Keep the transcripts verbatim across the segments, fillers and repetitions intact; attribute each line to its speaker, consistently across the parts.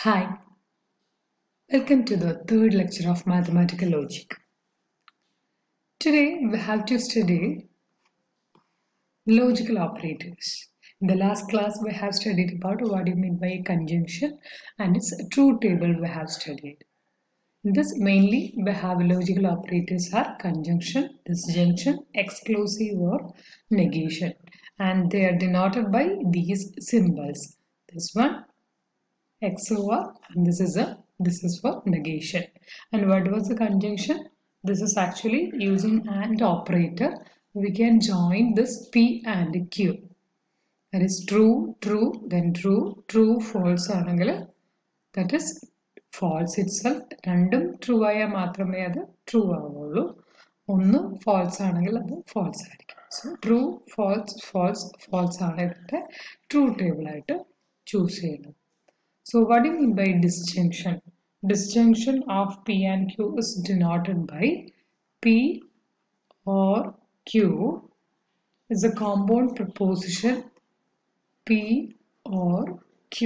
Speaker 1: Hi, welcome to the third lecture of Mathematical Logic. Today we have to study logical operators. In the last class we have studied about what you mean by a conjunction and its truth table we have studied. In this mainly we have logical operators are conjunction, disjunction, exclusive or negation, and they are denoted by these symbols. This one X O R, and this is a this is for negation. And what was the conjunction? This is actually using AND operator. We can join this P and Q. That is true, true, then true, true, false ആണെങ്കിൽ that is false itself. രണ്ടും true ആയാൽ മാത്രമേ അത് true ആവുള്ളൂ. ഒന്ന് false ആണെങ്കിൽ അത് false ആയിരിക്കും. So true, false, false, false ആണ് ഇതിന്റെ true table ആയിട്ട് choose ചെയ്യുന്നത്. So what do you mean by disjunction? Disjunction of P and Q is denoted by P or Q is a compound preposition P or Q.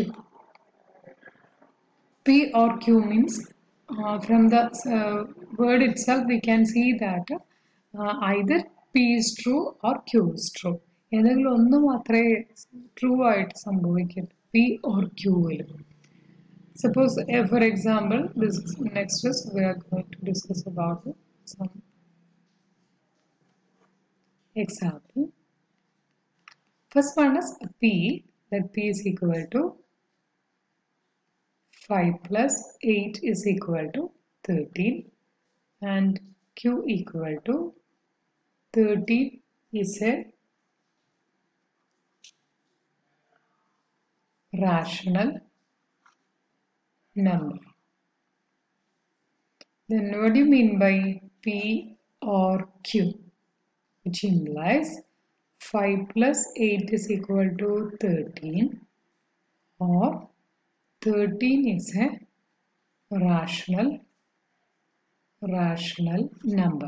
Speaker 1: P or Q means uh, from the uh, word itself we can see that uh, either P is true or Q is true. ഏതെങ്കിലും ഒന്ന് മാത്രമേ true ആയിട്ട് സംഭവിക്കൂ P or Q ൽ. Suppose, uh, for example, this next is we are going to discuss about some example. First one is P, that P is equal to five plus eight is equal to thirteen, and Q equal to thirteen is a rational number. Then what do you mean by P or Q? Which implies five plus eight is equal to thirteen, or thirteen is a rational rational number.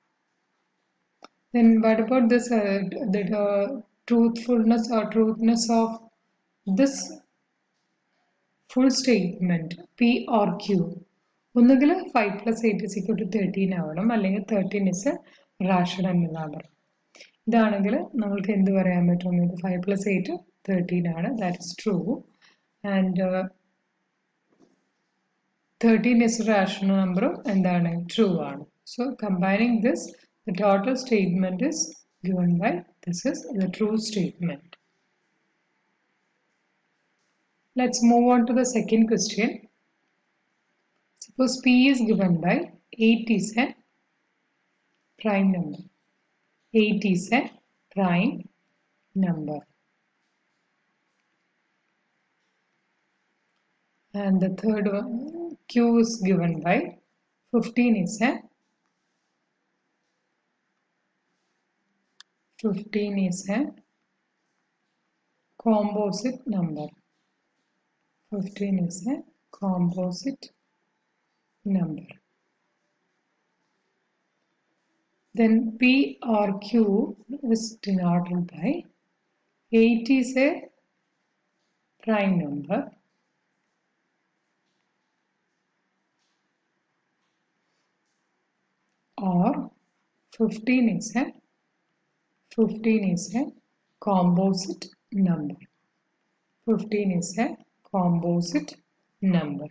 Speaker 1: Then what about this uh, the uh, truthfulness or truthness of this full statement P or Q? ഒന്നുകിൽ five plus eight is equal to thirteen ആവണം, അല്ലെങ്കിൽ thirteen is a rational number. ഇതാണെങ്കിൽ നമ്മൾക്ക് എന്ത് പറയാൻ പറ്റും? ഇത് five plus eight thirteen ആണ്, that is true, and uh, thirteen is a rational number എന്താണ്? True ആണ്. So combining this, the total statement is given by this is the true statement. Let's move on to the second question. Suppose P is given by eight is a prime number. eight is a prime number. And the third one, Q is given by fifteen is a fifteen is a composite number. fifteen is a composite number. Then P or Q is denoted by eight is a prime number, or fifteen is a fifteen is a composite number. fifteen is a composite number.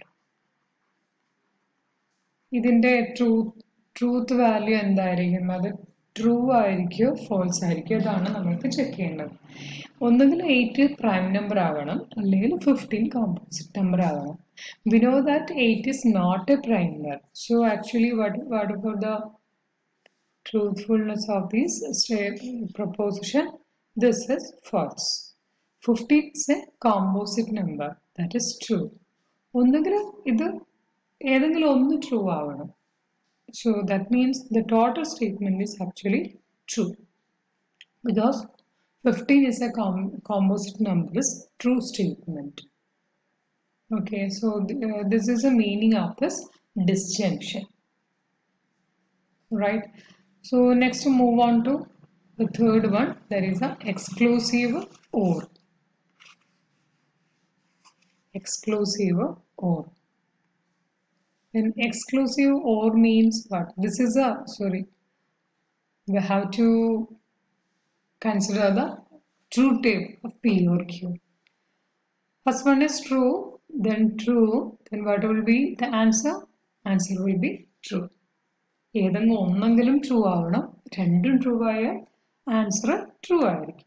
Speaker 1: ഇതിന്റെ truth truth value എന്തായിരിക്കും? അത് true ആയിരിക്കോ false ആയിരിക്കോ? അതാണ് നമുക്ക് check ചെയ്യേണ്ടത്. ഒന്നുകിൽ eight prime number ആവണം, അല്ലെങ്കിൽ fifteen composite number ആവണം. We know that eight is not a prime number. So actually what, what about the truthfulness of this proposition? This is false. fifteen is a composite number, that is true. ഒന്നുകിൽ ഇത് ഏതെങ്കിലും ഒന്ന് true ആവണം. So that means the total statement is actually true, because fifteen is a com composite number is true statement. Okay, so th uh, this is the meaning of this disjunction, right? So next to move on to the third one, there is a exclusive or. Exclusive or. Then exclusive or means what? This is a, sorry, we have to consider the truth table of P or Q. First one is true, then true, then what will be the answer? Answer will be true. ഏതെങ്കിലും ഒന്നെങ്കിലും true ആവണം, രണ്ടും true ആയാൽ answer true ആയിരിക്കും.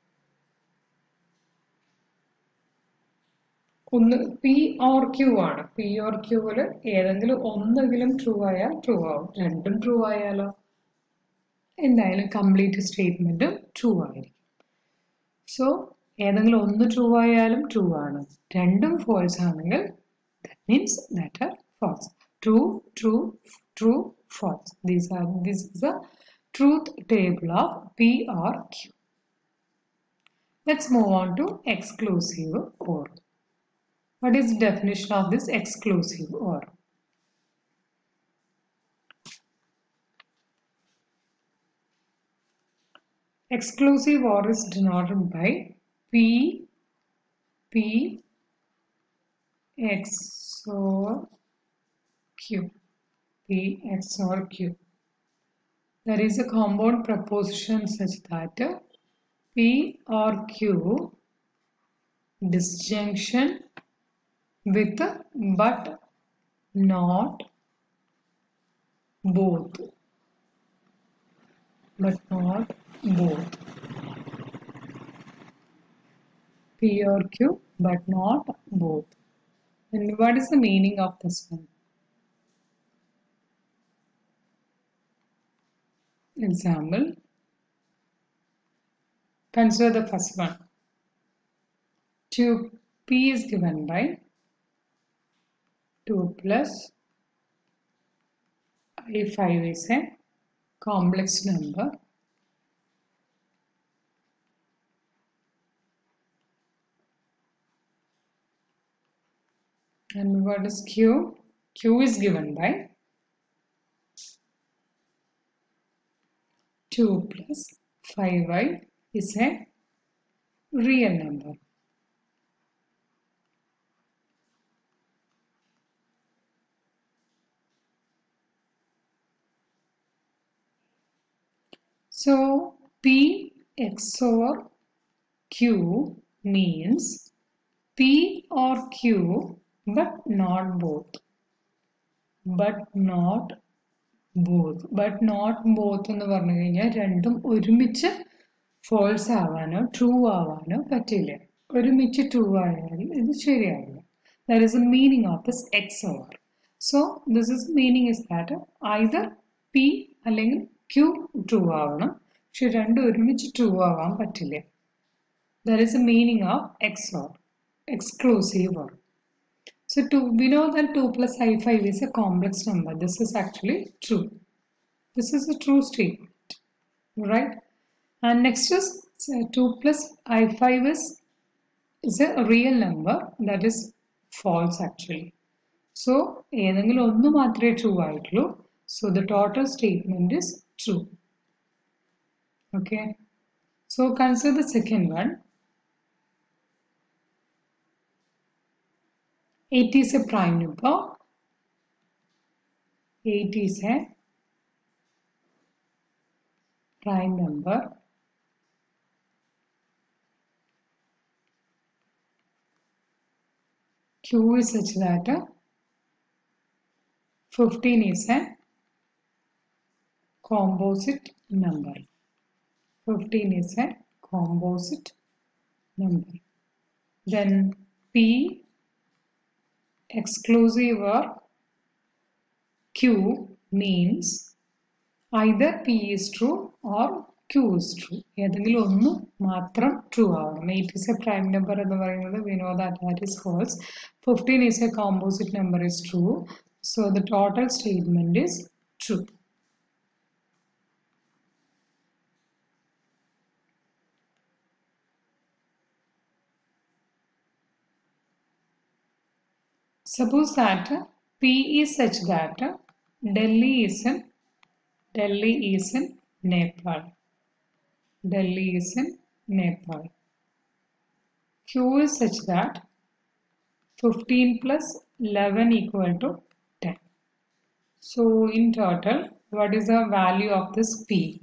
Speaker 1: ഒന്ന് P or Q ആണ്. P or ക്യൂവില് ഏതെങ്കിലും ഒന്നെങ്കിലും ട്രൂ ആയാൽ ട്രൂ ആവും. രണ്ടും ട്രൂ ആയാലോ എന്തായാലും കംപ്ലീറ്റ് സ്റ്റേറ്റ്മെന്റ് ട്രൂ ആയിരിക്കും. സോ ഏതെങ്കിലും ഒന്ന് ട്രൂ ആയാലും ട്രൂ ആണ്. രണ്ടും ഫോൾസ് ആണെങ്കിൽ that means that are false. True, true, true, false. These are this is the truth table of P or Q. Let's move on to exclusive or. What is the definition of this exclusive or? Exclusive or is denoted by P, P, X or Q. P, X or Q. There is a compound proposition such that P or Q disjunction with but not both. But not both. P or Q but not both. And what is the meaning of this one? Example. Consider the first one. Tube P is given by two plus I five is a complex number. And what is Q? Q is given by two plus five y is a real number. So P X O R Q means P or Q but not both. But not both. But not both എന്ന് പറഞ്ഞു കഴിഞ്ഞാൽ രണ്ടും ഒരുമിച്ച് false ആവാനോ true ആവാനോ പറ്റില്ല. ഒരുമിച്ച് true ആയാൽ ഇത് ശരിയാവില്ല. That is the meaning of this X O R. So this is meaning is that either P അല്ലെങ്കിൽ Q ട്രൂ ആവണം, പക്ഷെ രണ്ടും ഒരുമിച്ച് ട്രൂ ആവാൻ പറ്റില്ല. That is the meaning of X O R, exclusive or. So two, we know that two plus I five is a complex number. This is actually true. This is a true statement, right? And next is two plus I five is, is a real number. That is false actually. So ഏതെങ്കിലും ഒന്ന് മാത്രമേ true ആയിട്ടുള്ളൂ. So the total statement is true. Okay. So consider the second one. eight is a prime number. eight is a prime number. Q is such that fifteen is a composite number. fifteen is a composite number. Then P exclusive or Q means either P is true or Q is true. ഏതെങ്കിലും ഒന്ന് മാത്രം true ആവണം. eight is a prime number എന്ന് പറയുന്നത് we know that that is false. fifteen is a composite number is true. So the total statement is true. Suppose that P is such that Delhi is in Delhi is in Nepal. Delhi is in Nepal. Q is such that fifteen plus eleven equal to ten. So in total, what is the value of this P?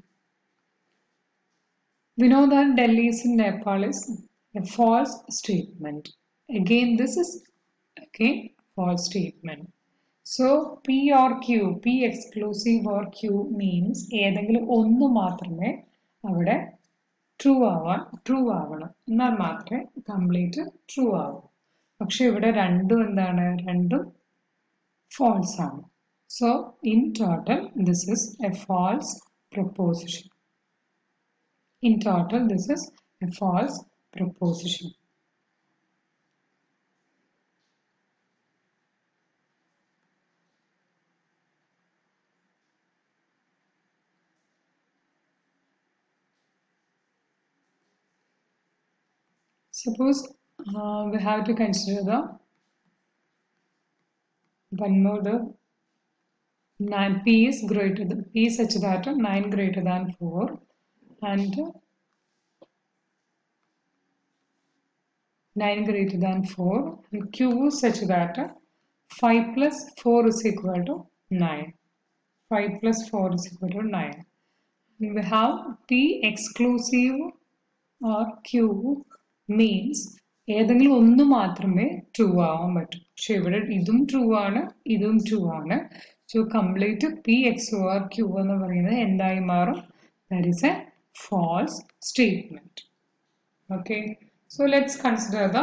Speaker 1: We know that Delhi is in Nepal is a false statement. Again, this is again false statement. So P or Q, P exclusive or Q means ഏതെങ്കിലും ഒന്ന് മാത്രമേ അവിടെ true ആവാൻ true ആവണം എന്നാൽ മാത്രമേ complete true ആവൂ. പക്ഷെ ഇവിടെ രണ്ടും എന്താണ് രണ്ടും false ആണ്. So in total this is a false proposition. In total this is a false proposition. Suppose uh, we have to consider the one more the nine P is greater than P such that nine greater than four and nine greater than four and Q such that five plus four is equal to nine. five plus four is equal to nine. And we have P exclusive or Q means ഏതെങ്കിലും ഒന്ന് മാത്രമേ true ആവാൻ പറ്റൂ. പക്ഷെ ഇവിടെ ഇതും true ആണ് ഇതും ട്രൂ ആണ്. So complete P XOR Q എന്ന് പറയുന്നത് എന്തായി മാറും? That is a false statement. Okay, so let's consider the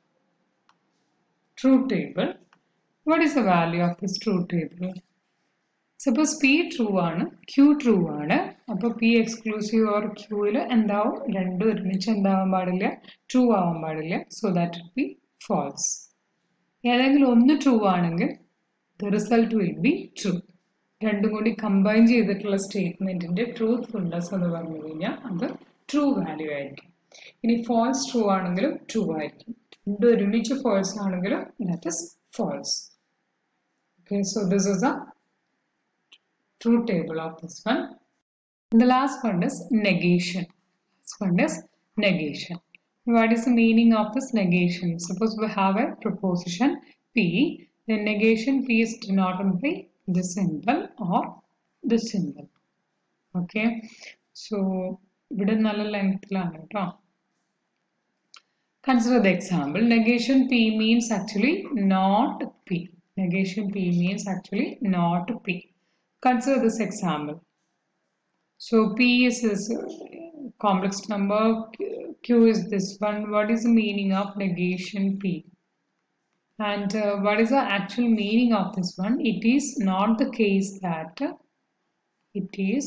Speaker 1: truth table. What is the value of this truth table? Suppose P true ആണ് Q true ആണ് അപ്പോൾ P exclusive or Q ൽ എന്താവും രണ്ടും ഒരുമിച്ച് എന്താവാൻ പാടില്ല ട്രൂ ആവാൻ പാടില്ല. So that will be false. ഏതെങ്കിലും ഒന്ന് ട്രൂ ആണെങ്കിൽ the result will be true. രണ്ടും കൂടി കമ്പൈൻ ചെയ്തിട്ടുള്ള സ്റ്റേറ്റ്മെന്റിന്റെ ട്രൂത്ത്ഫുൾനെസ് എന്ന് പറഞ്ഞു കഴിഞ്ഞാൽ അത് ട്രൂ വാല്യൂ ആയിരിക്കും. ഇനി false ട്രൂ ആണെങ്കിലും ട്രൂ ആയിരിക്കും. രണ്ടും ഒരുമിച്ച് false ആണെങ്കിലും that is false. Okay, so this is the truth table of this one. And the last one is negation. This one is negation. What is the meaning of this negation? Suppose we have a proposition P, then negation P is denoted by this symbol or this symbol. Okay, so ഇവിടെ നല്ല ലെങ്ത്തിലാണ് കേട്ടോ. Consider the example. Negation P means actually not P. Negation P means actually not P. Consider this example. So P is this complex number, Q is this one. What is the meaning of negation P? And uh, what is the actual meaning of this one? It is not the case that it is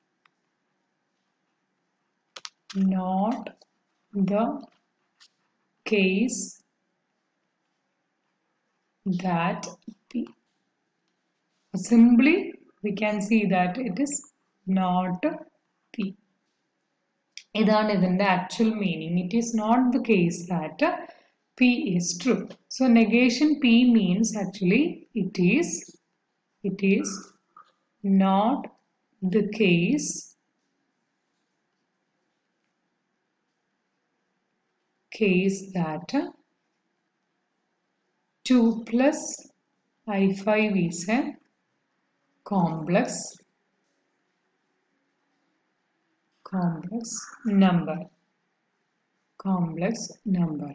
Speaker 1: not the case that P. Simply we can see that it is not P. ഇതാണ് ഇതിന്റെ actual meaning. It is not the case that P is true. So negation P means actually it is it is not the case case that two plus I five is a complex complex number complex number.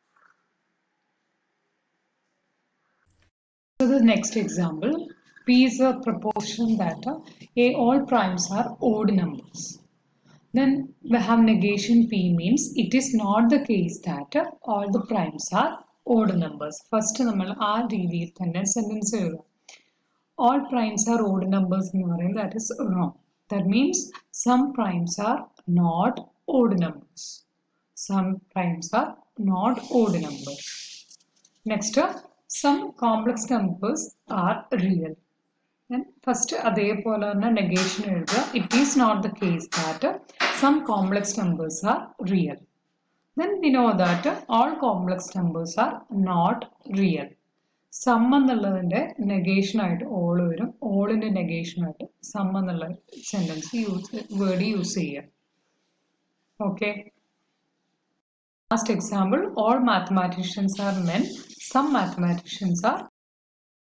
Speaker 1: So the next example, P is a proportion that A all primes are odd numbers. Then we have negation P means it is not the case that all the primes are odd numbers. First നമ്മൾ ആ രീതിയിൽ തന്നെ sentence എഴുതാം. All primes are odd numbers എന്ന് പറയുന്നത് that is wrong. That means some primes are not odd numbers. Some primes are not odd numbers. Next, some complex numbers are real. And first, അതേപോലെ തന്നെ negation എഴുതുക. It is not the case that some complex numbers are real. Then we know that all complex numbers are not real. Sum എന്നുള്ളതിന്റെ negation ആയിട്ട് all വരും. all ന്റെ negation ആയിട്ട് sum എന്നുള്ള sentence use word use ചെയ്യുക. Okay. Last example, all mathematicians are men. Some mathematicians are